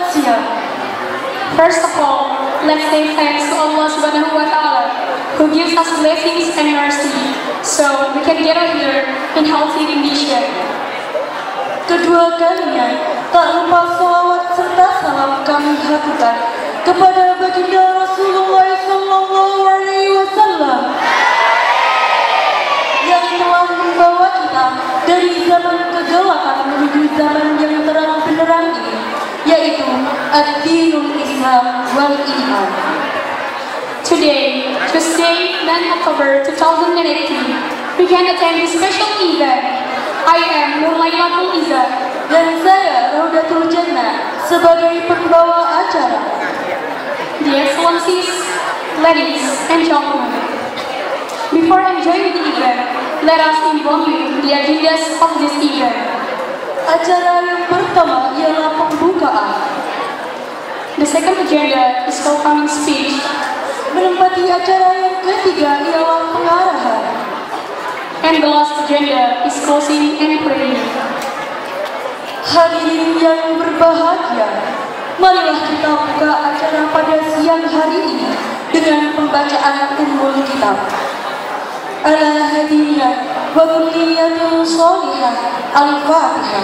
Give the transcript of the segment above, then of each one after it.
Siap. First of all, let's say thanks to Allah Subhanahu wa Ta'ala, who gives us blessings and mercy, so we can gather here in healthy condition. Kedua kalinya, tak lupa salawat serta salam kami haturkan kepada baginda Rasulullah Sallallahu Alaihi Wasallam yang telah membawa kita dari zaman kegelapan menuju zaman yang terang benderang ini, yaitu ad-dinul Islam wal iman. Today, Tuesday, 9 October 2018, we can attend this special event. I am Nurlailatul Izzah dan saya Raudatul Jannah sebagai pembawa acara. The Excellencies, ladies and gentlemen, before enjoying the event, let us inform you the agendas of this event. Acara yang pertama ialah pembukaan. The second agenda is welcoming speech. Menempati acara yang ketiga ialah pengarahan. And the last agenda is closing and praying. Hadirin yang berbahagia, marilah kita buka acara pada siang hari ini dengan pembacaan Ummul Kitab. Ala hadiyah wa kulliyatun sholihah. Al-Fatihah.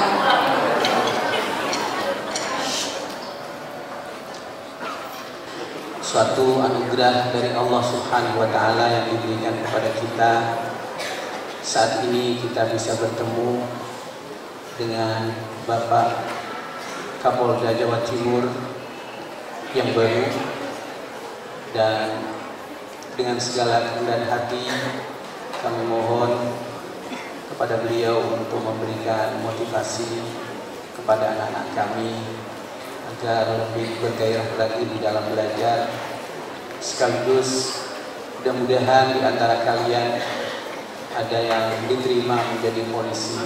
Suatu anugerah dari Allah Subhanahu wa Ta'ala yang diberikan kepada kita. Saat ini kita bisa bertemu dengan Bapak Kapolda Jawa Timur yang baru, dan dengan segala kerendahan hati kami mohon kepada beliau untuk memberikan motivasi kepada anak-anak kami agar lebih bergairah lagi di dalam belajar, sekaligus mudah-mudahan di antara kalian ada yang diterima menjadi polisi.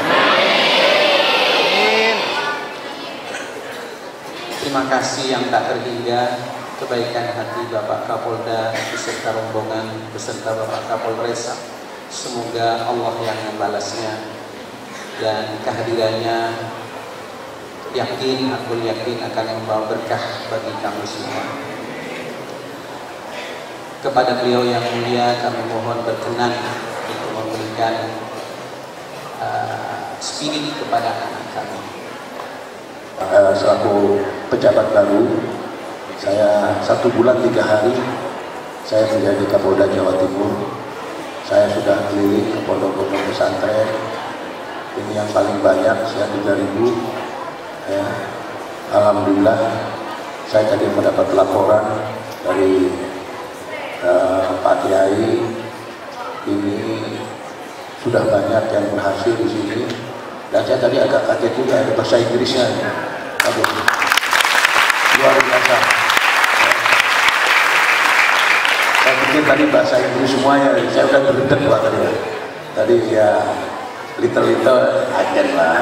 Terima kasih yang tak terhingga kebaikan hati Bapak Kapolda beserta rombongan beserta Bapak Kapolres. Semoga Allah yang membalasnya, dan kehadirannya aku yakin akan membawa berkah bagi kami semua. Kepada beliau yang mulia kami mohon berkenan untuk memberikan spirit kepada anak kami. Selaku pejabat baru, saya 1 bulan 3 hari saya menjadi Kapolda Jawa Timur. Saya sudah keliling ke pondok-pondok pesantren. Ini yang paling banyak, saya 3.000. Ya. Alhamdulillah, saya tadi mendapat laporan dari Pak Kiai. Ini sudah banyak yang berhasil di sini, dan saya tadi agak kaget juga ada bahasa Inggrisnya. Aduh, luar biasa. Saya pikir tadi bahasa Inggris semuanya, saya udah berdebat Pak tadi. Tadi ya little agen lah.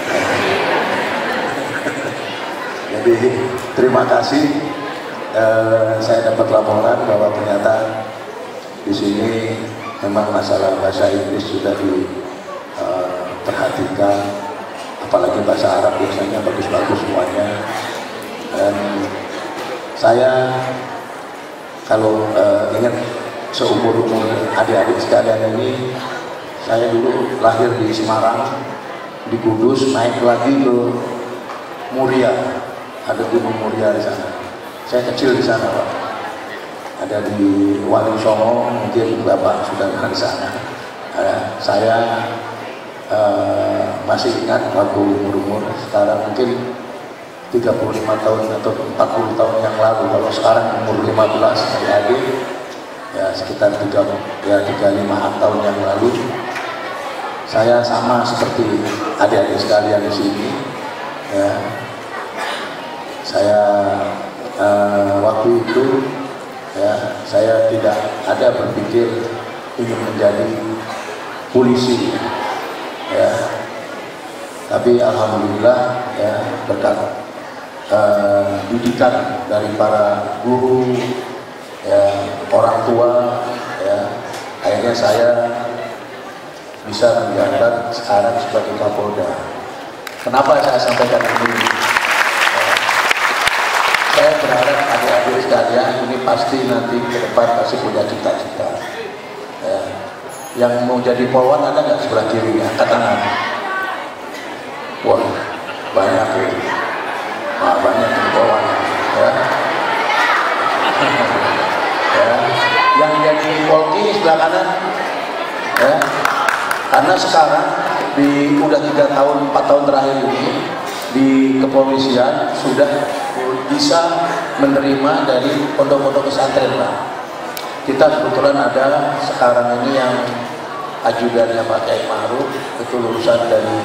Jadi terima kasih. Saya dapat laporan bahwa ternyata di sini memang masalah bahasa Inggris sudah diperhatikan, apalagi bahasa Arab biasanya bagus-bagus semuanya. Dan saya kalau ingat seumur-umur adik-adik sekalian ini, saya dulu lahir di Semarang, di Kudus, naik lagi ke Muria, ada Gunung Muria di sana. Saya kecil di sana, Pak. Ada di Wali Songo, mungkin Bapak sudah pernah di sana. Saya masih ingat waktu umur sekarang mungkin 35 tahun atau 40 tahun yang lalu. Kalau sekarang umur 15 adik-adik, ya sekitar 35 tahun yang lalu, saya sama seperti adik-adik sekalian di sini. Ya, saya waktu itu ya saya tidak ada berpikir ingin menjadi polisi, ya, tapi alhamdulillah ya berkat didikan dari para guru, ya, orang tua, ya, akhirnya saya bisa menjabat sekarang sebagai Kapolda. Kenapa saya sampaikan ini? sekalian, ini pasti nanti ke depan pasti punya cita-cita. Ya. Yang mau jadi polwan ada nggak sebelah kiri? Angkat tangan. Wah, banyak itu. Wah, banyak yang polwan. Ya. Ya. Yang jadi polki sebelah kanan. Ya. Karena sekarang udah 3 tahun 4 tahun terakhir ini di kepolisian sudah bisa menerima dari pondok-pondok pesantren lah. Kita kebetulan ada sekarang ini yang ajudannya Pak Kiai Ma'ruf itu lulusan dari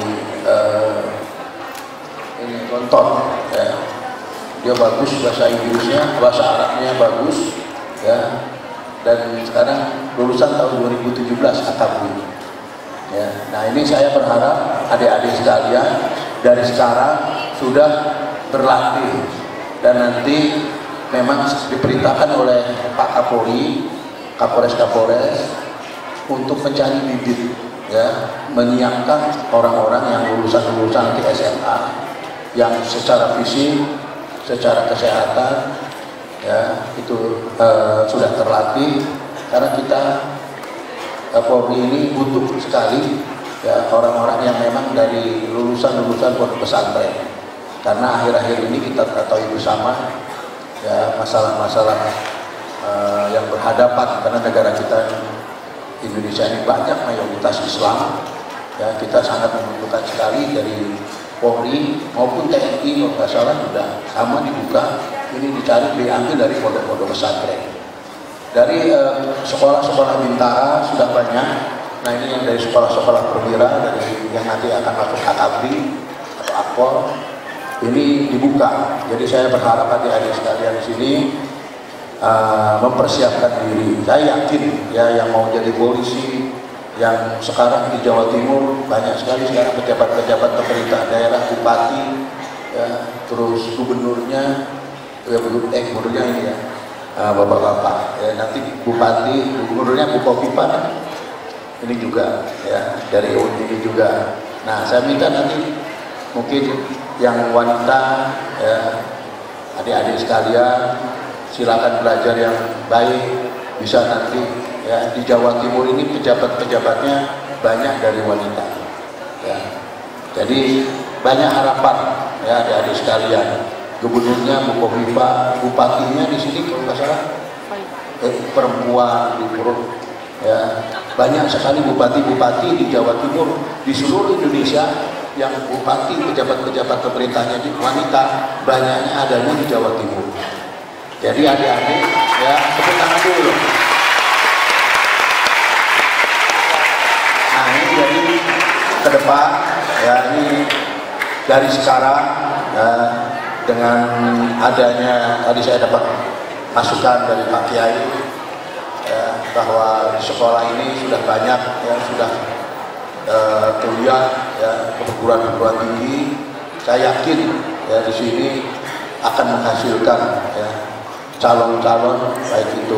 ini Gontor ya. Dia bagus bahasa Inggrisnya, bahasa Arabnya bagus ya. Dan sekarang lulusan tahun 2017 akabri. Ya, nah ini saya berharap adik-adik sekalian dari sekarang sudah berlatih dan nanti memang diperintahkan oleh Pak Kapolri, Kapolres untuk mencari bibit, ya, menyiapkan orang-orang yang lulusan-lulusan di SMA yang secara fisik, secara kesehatan, ya itu sudah terlatih karena kita Polri ini butuh sekali ya orang-orang yang memang dari lulusan-lulusan pondok pesantren, karena akhir-akhir ini kita ketahui bersama ya masalah-masalah yang berhadapan karena negara kita Indonesia ini banyak mayoritas Islam ya, kita sangat membutuhkan sekali dari Polri maupun TNI kalau nggak salah sudah sama dibuka, ini dicari diambil dari pondok-pondok pesantren. Dari sekolah-sekolah bintara sudah banyak. Nah ini yang dari sekolah-sekolah perwira, dari yang nanti akan masuk akabri atau akpol, ini dibuka. Jadi saya berharap adik-adik sekalian di sini mempersiapkan diri. Saya yakin ya yang mau jadi polisi, yang sekarang di Jawa Timur banyak sekali sekarang pejabat-pejabat pemerintah daerah, bupati, ya, terus gubernurnya, gubernurnya ini ya. Bapak-bapak ya, nanti bupati, gubernurnya Bu Kofifa ini juga ya dari ini juga. Nah saya minta nanti mungkin yang wanita ya, adik-adik sekalian silakan belajar yang baik, bisa nanti ya di Jawa Timur ini pejabat-pejabatnya banyak dari wanita ya. Jadi banyak harapan ya adik-adik sekalian. Gubernurnya Bu Kofifa, bupatinya di sini kalau nggak salah perempuan di Purut ya, banyak sekali bupati-bupati di Jawa Timur, di seluruh Indonesia yang bupati, pejabat-pejabat pemerintahnya di wanita banyaknya adanya di Jawa Timur. Jadi adik-adik ya tepuk tangan dulu. Nah ini jadi ke depan ya, ini dari sekarang ya, dengan adanya tadi saya dapat masukan dari Pak Kiai ya, bahwa sekolah ini sudah banyak yang sudah kuliah ya, perguruan-perguruan tinggi. Saya yakin ya di sini akan menghasilkan ya, calon-calon baik itu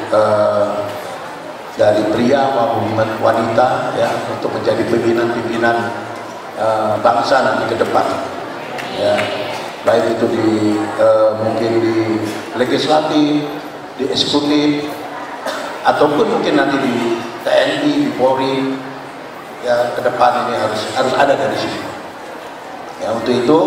dari pria maupun wanita ya, untuk menjadi pimpinan-pimpinan bangsa nanti ke depan ya. Baik itu di mungkin di legislatif, di eksekutif, ataupun mungkin nanti di TNI, di Polri, ya ke depan ini harus ada dari sini. Ya untuk itu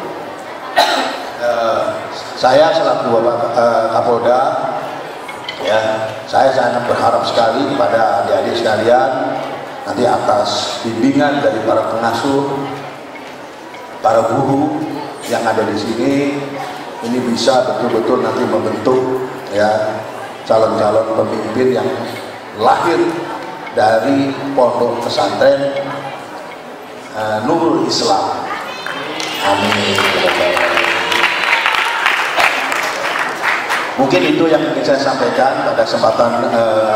saya selaku Bapak Kapolda, ya saya sangat berharap sekali kepada adik-adik sekalian nanti atas bimbingan dari para pengasuh, para guru yang ada di sini, ini bisa betul-betul nanti membentuk ya calon-calon pemimpin yang lahir dari pondok pesantren Nurul Islam. Amin. Mungkin itu yang ingin saya sampaikan pada kesempatan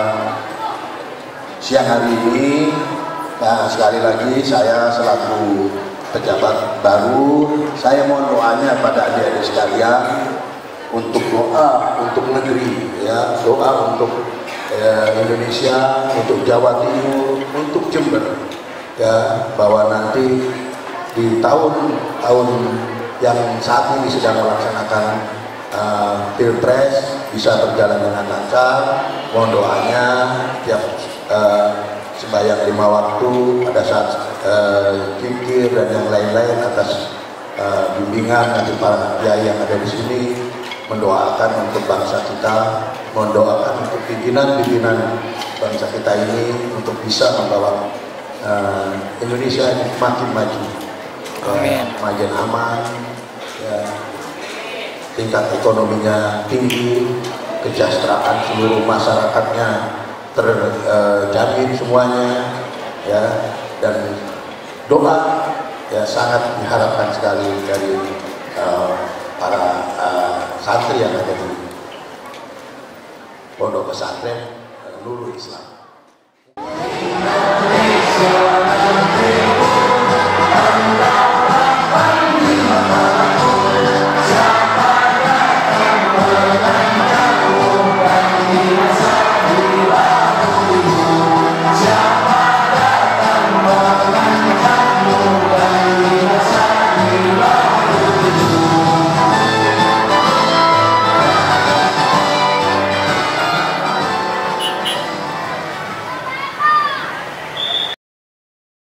siang hari ini. Nah, sekali lagi saya selaku pejabat baru, saya mohon doanya pada adik-adik sekalian untuk doa untuk negeri, ya, doa untuk Indonesia, untuk Jawa Timur, untuk Jember, ya, bahwa nanti di tahun yang saat ini sedang melaksanakan Pilpres bisa berjalan dengan lancar. Mohon doanya tiap sembahyang 5 waktu, pada saat zikir dan yang lain-lain, atas bimbingan nanti para kiai yang ada di sini, mendoakan untuk bangsa kita, mendoakan untuk pimpinan-pimpinan bangsa kita ini untuk bisa membawa Indonesia makin maju, makin aman, ya, tingkat ekonominya tinggi, kesejahteraan seluruh masyarakatnya terjamin semuanya, ya, dan doa ya sangat diharapkan sekali dari para santri yang ada di Pondok Pesantren Nurul Islam.